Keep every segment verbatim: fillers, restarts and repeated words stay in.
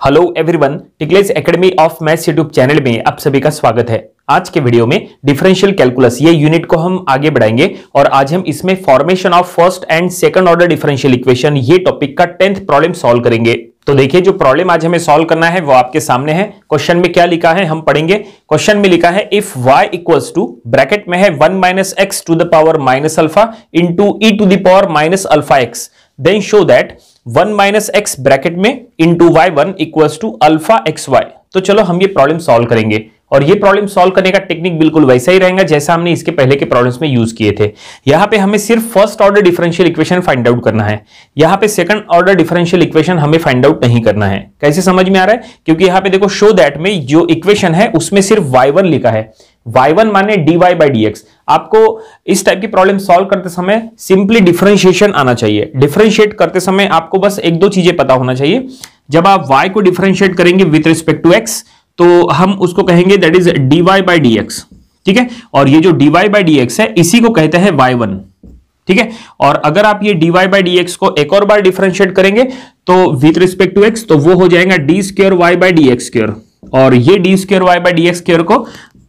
Hello everyone, Tickless Academy of Maths YouTube channel में आप सभी का स्वागत है। आज के वीडियो में डिफरेंशियल कैलकुलस ये यूनिट को हम आगे बढ़ाएंगे और आज हम इसमें formation of first and second order differential equation ये टॉपिक का टेंथ प्रॉब्लम सॉल्व करेंगे। तो देखिए, जो प्रॉब्लम आज हमें सॉल्व करना है वो आपके सामने है। क्वेश्चन में क्या लिखा है हम पढ़ेंगे। क्वेश्चन में लिखा है if y equals to, bracket में है one minus x to the power minus alpha into e to the power minus alpha x, then show that one minus x bracket में into y one equals to alpha x y. तो चलो हम ये problem solve करेंगे और ये problem solve करने का टेक्निक बिल्कुल वैसा ही रहेगा जैसा हमने इसके पहले के प्रॉब्लम्स में यूज किए थे। यहां पे हमें सिर्फ first order differential equation find out करना है। यहां पे सेकंड ऑर्डर डिफरेंशियल इक्वेशन हमें फाइंड आउट नहीं करना है। कैसे समझ में आ रहा है? क्योंकि यहां पे देखो, शो दैट में जो इक्वेशन है उसमें सिर्फ वाई वन लिखा है। वाई वन माने d y by d x. आपको इस टाइप की प्रॉब्लम सॉल्व करते समय सिंपली डिफरेंशिएशन आना चाहिए। डिफरेंशिएट करते समय आपको बस एक दो चीजें पता होना चाहिए। जब आप y को डिफरेंशिएट करेंगे विथ रिस्पेक्ट टू x, तो हम उसको कहेंगे that is dy by d x, ठीक है। और ये जो dy बाई डी एक्स है इसी को कहते हैं वाई वन, ठीक है। और अगर आप ये dy बाई डी एक्स को एक और बार डिफरेंशिएट करेंगे तो विथ रिस्पेक्ट टू x, तो वो हो जाएगा d square y by d x square, और ये d square y by d x square को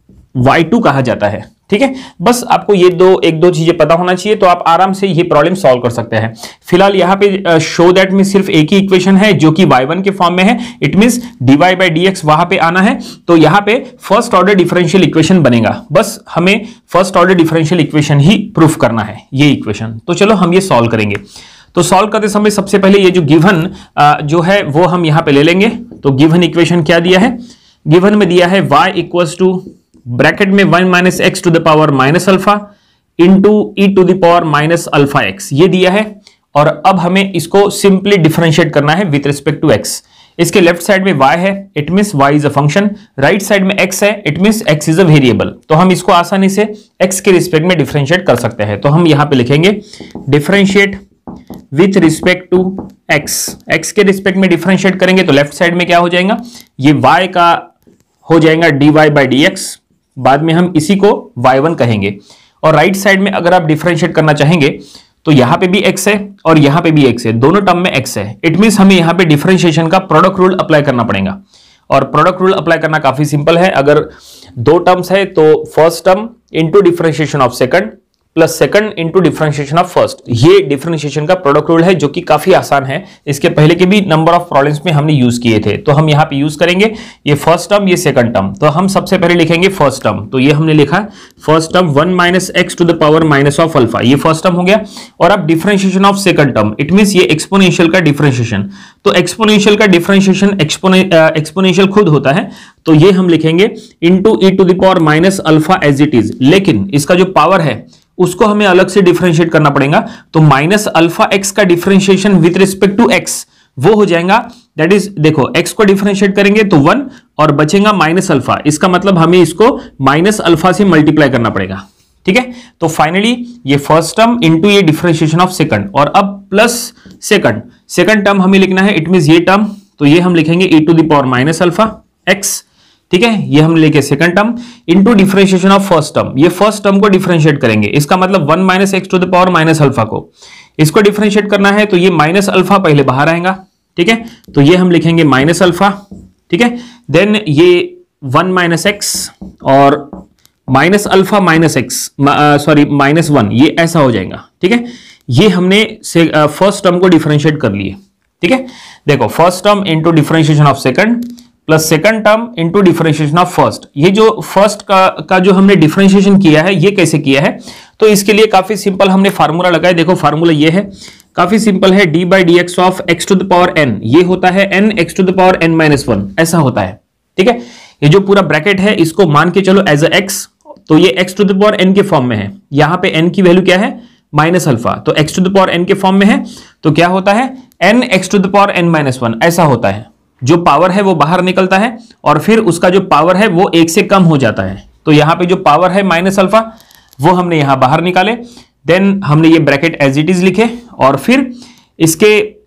वाई टू कहा जाता है, ठीक है। बस आपको ये दो एक दो चीजें पता होना चाहिए तो आप आराम से ये प्रॉब्लम सॉल्व कर सकते हैं। फिलहाल यहाँ पे शो दैट में सिर्फ एक ही इक्वेशन है जो कि वाई वन के फॉर्म में है। It means dy by d x वहां पे आना है, तो यहाँ पे फर्स्ट ऑर्डर डिफरेंशियल इक्वेशन बनेगा। बस हमें फर्स्ट ऑर्डर डिफरेंशियल इक्वेशन ही प्रूफ करना है, ये इक्वेशन। तो चलो हम ये सॉल्व करेंगे। तो सॉल्व करते समय सबसे पहले ये जो गिवन जो है वो हम यहाँ पे ले लेंगे। तो गिवन इक्वेशन क्या दिया है? गिवन में दिया है y इक्वल्स टू ब्रैकेट में one minus x to the power minus alpha into e to the power minus alpha x, ये दिया है। और अब हमें इसको सिंपली डिफरेंशिएट करना है विथ रिस्पेक्ट टू x। इसके लेफ्ट साइड में y है, it means y is a function. Right side में x है, it means x is a variable. तो हम इसको आसानी से x के रिस्पेक्ट में डिफरेंशिएट कर सकते हैं। तो हम यहां पे लिखेंगे differentiate with respect to x। x के रिस्पेक्ट में डिफरेंशिएट करेंगे तो लेफ्ट साइड में क्या हो जाएगा? ये y का हो जाएगा dy बाई डी एक्स, बाद में हम इसी को वाई वन कहेंगे। और राइट साइड में अगर आप डिफरेंशिएट करना चाहेंगे तो यहां पे भी x है और यहां पे भी x है, दोनों टर्म में x है। इट मींस हमें यहां पे डिफरेंशिएशन का प्रोडक्ट रूल अप्लाई करना पड़ेगा। और प्रोडक्ट रूल अप्लाई करना काफी सिंपल है। अगर दो टर्म्स है तो first term into differentiation of second plus second into differentiation of first, ये डिफरेंशिएशन का प्रोडक्ट रूल है जो कि काफी आसान है। इसके पहले के भी नंबर ऑफ प्रॉब्लम्स में हमने यूज किए थे। तो हम यहाँ पे यूज करेंगे ये फर्स्ट टर्म, ये सेकंड टर्म। तो हम सबसे पहले लिखेंगे फर्स्ट टर्म। तो ये हमने लिखा first term one minus x to the power minus of alpha, ये फर्स्ट टर्म हो गया। और अब differentiation of second term, it means ये एक्सपोनेंशियल का डिफरेंशिएशन। तो एक्सपोनेंशियल का डिफरेंशिएशन एक्सपोनेंशियल खुद होता है, तो ये हम लिखेंगे into e to the power minus alpha as it is. लेकिन इसका जो पावर है उसको हमें अलग से डिफरेंशिएट करना पड़ेगा। तो माइनस अल्फा एक्स का differentiation with respect to x वो हो जाएगा दैट इज, देखो एक्स को डिफरेंशिएट करेंगे तो वन और बचेगा माइनस अल्फा। इसका मतलब हमें इसको माइनस अल्फा से मल्टीप्लाई करना पड़ेगा, ठीक है। तो फाइनली ये फर्स्ट टर्म इंटू ये डिफरेंशिएशन ऑफ सेकंड, और अब प्लस सेकंड सेकंड टर्म हमें लिखना है। इट मींस ये टर्म, तो ये हम लिखेंगे e to the power minus alpha x, ठीक है। ये हम लेके second term into differentiation of first term, ये फर्स्ट टर्म को डिफरेंशिएट करेंगे। इसका मतलब one minus x to the power minus alpha को इसको डिफरेंशिएट करना है, तो ये माइनस अल्फा पहले बाहर आएगा, ठीक है। तो ये हम लिखेंगे माइनस अल्फा, ठीक है। देन ये वन माइनस एक्स और minus alpha minus x, sorry minus one, ये ऐसा हो जाएगा, ठीक है। ये हमने फर्स्ट टर्म को डिफरेंशिएट कर लिए, ठीक है। देखो first term into differentiation of second plus second term into differentiation of first. ये जो फर्स्ट का, का जो हमने डिफरेंशिएशन किया है ये कैसे किया है? तो इसके लिए काफी सिंपल हमने फार्मूला लगाया। देखो फार्मूला ये है, काफी सिंपल है। D by d x of x to the power n, ये होता है n x to the power n minus one, ऐसा होता है, ठीक है। ये जो पूरा ब्रैकेट है इसको मान के चलो एज अ एक्स, तो ये x to the power n के फॉर्म में है। यहां पे एन की वैल्यू क्या है? Minus alpha. तो x to the power n के फॉर्म में है तो क्या होता है? N x to the power n minus one, ऐसा होता है। जो पावर है वो बाहर निकलता है और फिर उसका जो पावर है वो एक से कम हो जाता है। तो यहां पे जो पावर है माइनस अल्फा वो हमने यहां बाहर निकाले। देन हमने ये ब्रैकेट एज इट इज लिखे और फिर इसके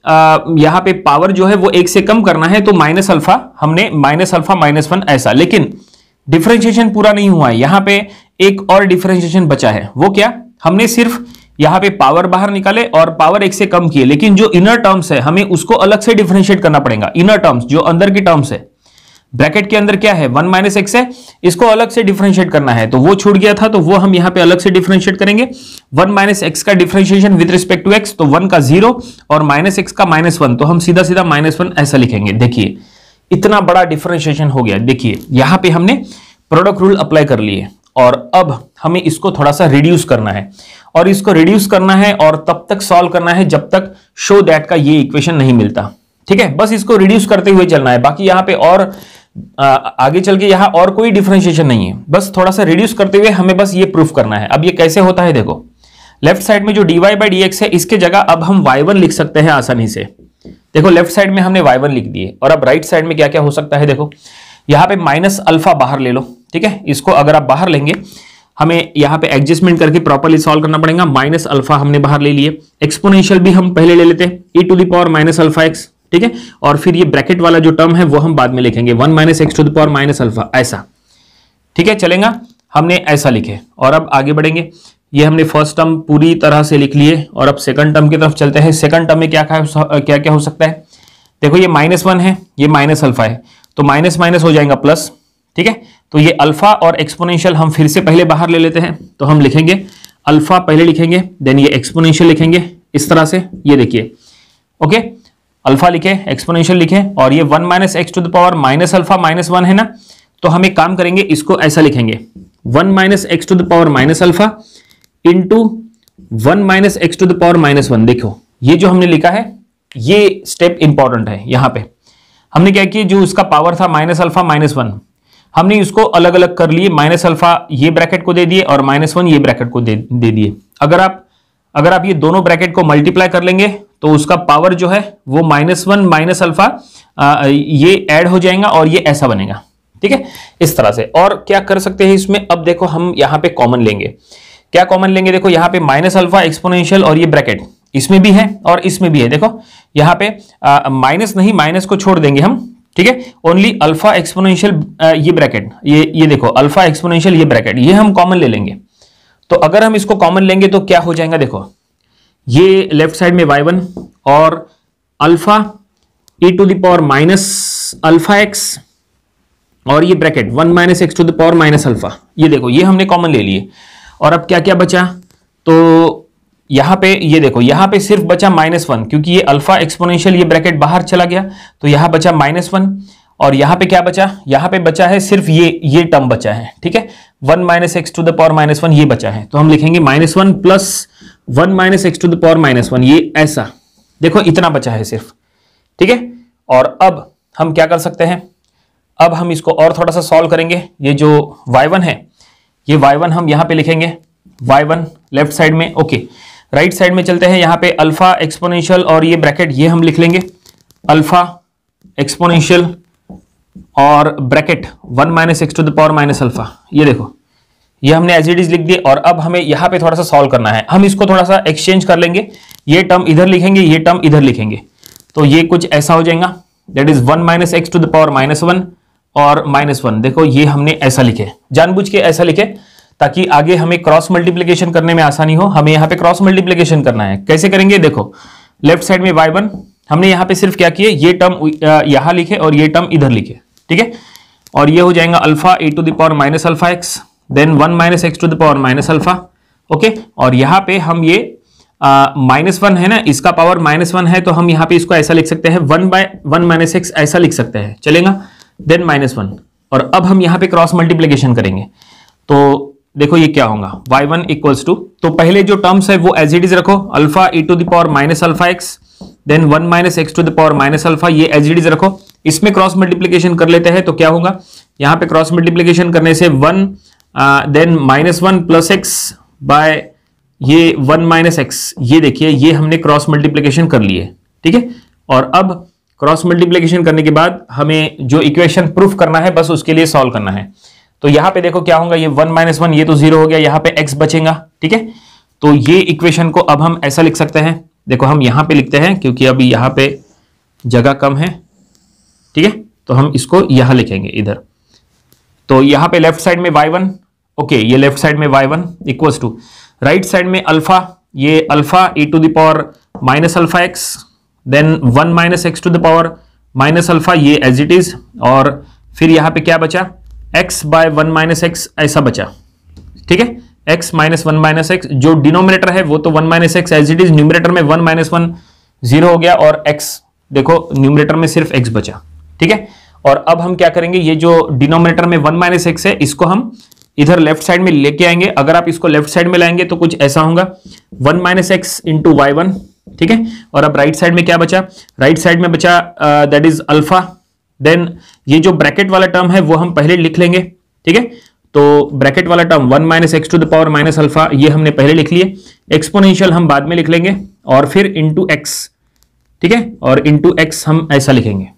यहां पे पावर जो है वो एक से कम करना है, तो माइनस अल्फा हमने माइनस अल्फा माइनस वन ऐसा। लेकिन डिफरेंशिएशन पूरा नहीं हुआ है, यहां पे एक और डिफरेंशिएशन बचा है। वो क्या? हमने सिर्फ यहाँ पे पावर बाहर निकाले और पावर एक से कम किए, लेकिन जो इनर टर्म्स है हमें उसको अलग से डिफरेंशिएट करना पड़ेगा। इनर टर्म्स जो अंदर की टर्म्स है, ब्रैकेट के अंदर क्या है, वन माइनस एक्स है, इसको अलग से डिफरेंशिएट करना है, तो वो छूट गया था, तो वो हम यहाँ पे अलग से डिफरेंशिएट करेंगे। वन माइनस एक्स का differentiation with respect to x, तो वन का जीरो और माइनस एक्स का माइनस वन, तो हम सीधा सीधा माइनस वन ऐसा लिखेंगे। देखिए इतना बड़ा डिफरेंशिएशन हो गया। देखिए यहाँ पे हमने प्रोडक्ट रूल अप्लाई कर लिए और अब हमें इसको थोड़ा सा रिड्यूस करना है, और इसको रिड्यूस करना है और तब तक सॉल्व करना है जब तक शो दैट का ये इक्वेशन नहीं मिलता। ठीक है, बस इसको रिड्यूस करते हुए चलना है, बाकी यहाँ पे और आ, आगे चल के यहाँ और कोई डिफरेंशिएशन नहीं है, बस थोड़ा सा रिड्यूस करते हुए हमें बस ये प्रूफ करना है। अब ये कैसे होता है, देखो लेफ्ट साइड में जो dy बाई डी एक्स है इसके जगह अब हम वाई वन लिख सकते हैं आसानी से। देखो लेफ्ट साइड में हमने वाई वन लिख दिए, और अब राइट साइड में क्या क्या हो सकता है, देखो यहाँ पे माइनस अल्फा बाहर ले लो। ठीक है, इसको अगर आप बाहर लेंगे हमें यहाँ पे एडजस्टमेंट करके प्रॉपर्ली सॉल्व करना पड़ेगा। माइनस अल्फा हमने बाहर ले लिए, एक्सपोनेंशियल भी हम पहले ले लेते हैं, e to the power minus alpha x. ठीक है, और फिर ये ब्रैकेट वाला जो टर्म है वो हम बाद में लिखेंगे, one minus x to the power minus alpha ऐसा। ठीक है, चलेगा, हमने ऐसा लिखे और अब आगे बढ़ेंगे। ये हमने फर्स्ट टर्म पूरी तरह से लिख लिए और अब सेकंड टर्म की तरफ चलते हैं। सेकंड टर्म में क्या क्या क्या हो सकता है, देखो ये माइनस वन है, ये माइनस अल्फा है, तो माइनस माइनस हो जाएगा प्लस। ठीक है, तो ये अल्फा और एक्सपोनेंशियल हम फिर से पहले बाहर ले लेते हैं, तो हम लिखेंगे अल्फा पहले लिखेंगे, देन ये एक्सपोनेंशियल लिखेंगे इस तरह से। ये देखिए ओके, अल्फा लिखे, एक्सपोनेंशियल लिखे, और ये one minus x to the power minus alpha minus one है ना, तो हम एक काम करेंगे, इसको ऐसा लिखेंगे one minus x to the power minus alpha into one minus x to the power minus one. देखो ये जो हमने लिखा है ये स्टेप इंपॉर्टेंट है। यहां पे हमने क्या किया, जो उसका पावर था माइनस अल्फा माइनस वन, हमने इसको अलग अलग कर लिए, माइनस अल्फा ये ब्रैकेट को दे दिए और माइनस वन ये ब्रैकेट को दे दे दिए। अगर आप अगर आप ये दोनों ब्रैकेट को मल्टीप्लाई कर लेंगे तो उसका पावर जो है वो माइनस वन माइनस अल्फा ये ऐड हो जाएगा और ये ऐसा बनेगा। ठीक है, इस तरह से। और क्या कर सकते हैं इसमें, अब देखो हम यहाँ पे कॉमन लेंगे। क्या कॉमन लेंगे, देखो यहाँ पे माइनस अल्फा एक्सपोनेंशियल और ये ब्रैकेट इसमें भी है और इसमें भी है। देखो यहाँ पे माइनस नहीं, माइनस को छोड़ देंगे हम। ठीक है, ओनली अल्फा एक्सपोनेंशियल ये ब्रैकेट, ये ये देखो अल्फा एक्सपोनेंशियल ये ब्रैकेट, ये हम कॉमन ले लेंगे। तो अगर हम इसको कॉमन लेंगे तो क्या हो जाएगा, देखो ये लेफ्ट साइड में वाई वन और alpha e to the power minus alpha x और ये bracket one minus x to the power minus alpha, ये देखो ये हमने कॉमन ले लिए। और अब क्या क्या बचा, तो यहां पे ये देखो यहां पे सिर्फ बचा माइनस वन, क्योंकि ये अल्फा एक्सपोनेंशियल ये ब्रैकेट बाहर चला गया, तो यहां बचा माइनस वन। और यहां पे क्या बचा, यहां पे बचा है सिर्फ ये ये टर्म बचा है। ठीक है, one minus x to the power minus one ये बचा है, तो हम लिखेंगे minus one plus one minus x to the power minus one, ये ऐसा। देखो इतना बचा है सिर्फ। ठीक है, और अब हम क्या कर सकते हैं, अब हम इसको और थोड़ा सा सॉल्व करेंगे। ये जो वाई वन है, ये वाई वन हम यहां पे लिखेंगे, वाई वन लेफ्ट साइड में। ओके, राइट साइड में चलते हैं, यहां पे अल्फा एक्सपोनेंशियल और ये ब्रैकेट ये हम लिख लेंगे, अल्फा एक्सपोनेंशियल और bracket one minus x to the power minus alpha. ये देखो ये हमने एज इट इज लिख दिए, और अब हमें यहां पे थोड़ा सा सॉल्व करना है। हम इसको थोड़ा सा एक्सचेंज कर लेंगे, ये टर्म इधर लिखेंगे, ये टर्म इधर लिखेंगे, तो ये कुछ ऐसा हो जाएगा, that is one minus x to the power minus one और माइनस वन। देखो ये हमने ऐसा लिखे, जानबूझ के ऐसा लिखे ताकि आगे हमें क्रॉस मल्टीप्लीकेशन करने में आसानी हो। हमें यहाँ पे क्रॉस मल्टीप्लीकेशन करना है, कैसे करेंगे, देखो लेफ्ट साइड में वाई वन, हमने यहाँ पे सिर्फ क्या किए, ये टर्म यहाँ लिखे और ये टर्म इधर लिखे। ठीक है, और ये हो जाएगा alpha a to the power minus alpha x, then one minus x to the power minus alpha. Okay, और यहाँ पे हम ये माइनस वन है ना, इसका पावर माइनस वन है, तो हम यहाँ पे इसको ऐसा लिख सकते हैं, one by one minus x ऐसा लिख सकते हैं, चलेगा, देन माइनस वन। और अब हम यहाँ पे क्रॉस मल्टीप्लीकेशन करेंगे, तो देखो ये क्या होगा, वाई वन इक्वल्स टू, तो पहले जो टर्म्स है वो एज इट इज रखो, alpha e to the power minus alpha x, then one minus x to the power minus alpha, ये एज इट इज रखो। इसमें क्रॉस मल्टीप्लीकेशन कर लेते हैं, तो क्या होगा, यहाँ पे क्रॉस मल्टीप्लीकेशन करने से one then minus one plus x by ये वन माइनस एक्स, ये देखिए ये हमने क्रॉस मल्टीप्लीकेशन कर लिए। ठीक है, और अब क्रॉस मल्टीप्लीकेशन करने के बाद हमें जो इक्वेशन प्रूफ करना है बस उसके लिए सॉल्व करना है। तो यहां पे देखो क्या होगा, ये वन माइनस वन ये तो जीरो हो गया, यहाँ पे एक्स बचेगा। ठीक है, तो ये इक्वेशन को अब हम ऐसा लिख सकते हैं, देखो हम यहां पे लिखते हैं क्योंकि अभी यहाँ पे जगह कम है। ठीक है, तो हम इसको यहां लिखेंगे इधर, तो यहां पे लेफ्ट साइड में वाई वन, ओके ये लेफ्ट साइड में y one equals to right side में अल्फा, ये alpha e to the power minus alpha x, then one minus x to the power minus alpha, ये as it is, और फिर यहां पे क्या बचा, x by one minus x ऐसा बचा, ठीक है, x minus one minus x, जो डिनोमिनेटर है वो तो one minus x as it is, numerator में वन माइनस वन जीरो हो गया, और x देखो न्यूमरेटर में सिर्फ x बचा, ठीक है। और अब हम क्या करेंगे, ये जो डिनोमिनेटर में वन माइनस एक्स है इसको हम इधर लेफ्ट साइड में लेके आएंगे। अगर आप इसको लेफ्ट साइड में लाएंगे तो कुछ ऐसा होगा, one minus x into y one, ठीक है। और अब राइट साइड में क्या बचा, राइट साइड में बचा दैट इज अल्फा, देन ये जो ब्रैकेट वाला टर्म है वो हम पहले लिख लेंगे, ठीक है। तो ब्रैकेट वाला term one minus x to the power minus alpha ये हमने पहले लिख लिए, एक्सपोनेंशियल हम बाद में लिख लेंगे, और फिर इंटू एक्स, ठीक है, और इंटू एक्स हम ऐसा लिखेंगे,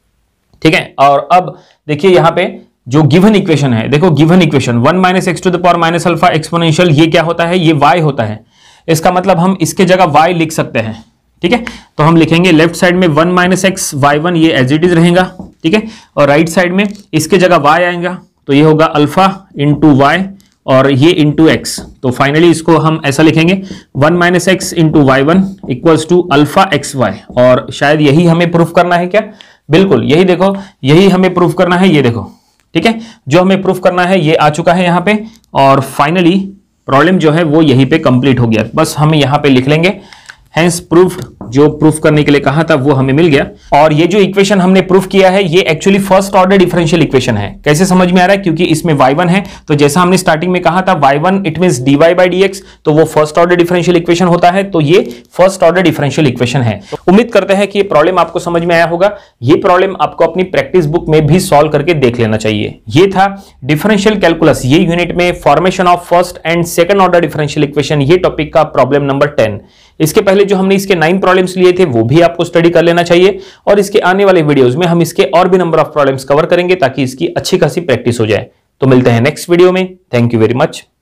ठीक है। और अब देखिए यहां पे जो गिवन इक्वेशन है, देखो given equation one minus x to the power minus alpha exponential, ये क्या होता है, ये y होता है। इसका मतलब हम इसके जगह y लिख सकते हैं, ठीक है। तो हम लिखेंगे लेफ्ट साइड में one minus x y one, ये एज इट इज रहेगा, ठीक है, और राइट साइड में इसके जगह y आएगा, तो ये होगा अल्फा इंटू वाई और ये इंटू एक्स। तो फाइनली इसको हम ऐसा लिखेंगे, one minus x into y one equals to alpha x y. और शायद यही हमें प्रूफ करना है क्या, बिल्कुल यही, देखो यही हमें प्रूफ करना है, ये देखो, ठीक है, जो हमें प्रूफ करना है ये आ चुका है यहाँ पे। और फाइनली प्रॉब्लम जो है वो यहीं पे कंप्लीट हो गया, बस हम यहाँ पे लिख लेंगे, हेंस प्रूफ, जो प्रूफ करने के लिए कहा था वो हमें मिल गया। और ये जो इक्वेशन हमने प्रूफ किया है ये actually first order differential equation है। कैसे समझ में आ रहा है, क्योंकि इसमें वाई वन है, तो जैसा हमने स्टार्टिंग में कहा था y one it means dy by dx, तो वो फर्स्ट ऑर्डर डिफरेंशियल इक्वेशन होता है, तो ये फर्स्ट ऑर्डर डिफरेंशियल इक्वेशन है। तो उम्मीद करते हैं कि ये प्रॉब्लम आपको समझ में आया होगा। ये प्रॉब्लम आपको अपनी प्रैक्टिस बुक में भी सॉल्व करके देख लेना चाहिए। ये था डिफरेंशियल कैलकुलस, ये यूनिट में formation of first and second order differential equation, ये टॉपिक का प्रॉब्लम नंबर टेन। इसके पहले जो हमने इसके नाइन प्रॉब्लम्स लिए थे वो भी आपको स्टडी कर लेना चाहिए, और इसके आने वाले वीडियोस में हम इसके और भी नंबर ऑफ प्रॉब्लम्स कवर करेंगे ताकि इसकी अच्छी खासी प्रैक्टिस हो जाए। तो मिलते हैं नेक्स्ट वीडियो में। Thank you very much.